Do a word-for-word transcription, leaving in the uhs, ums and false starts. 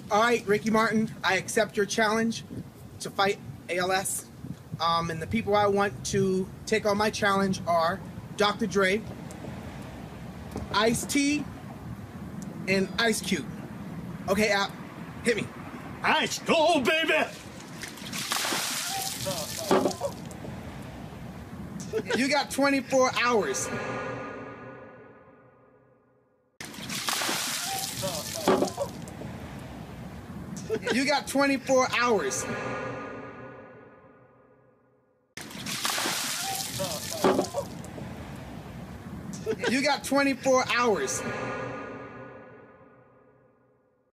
All right, Ricky Martin, I accept your challenge to fight A L S. Um, and the people I want to take on my challenge are Doctor Dre, Ice-T, and Ice Cube. Okay, App, hit me. Ice, go, baby! You got twenty-four hours. You got twenty-four hours. You got twenty-four hours.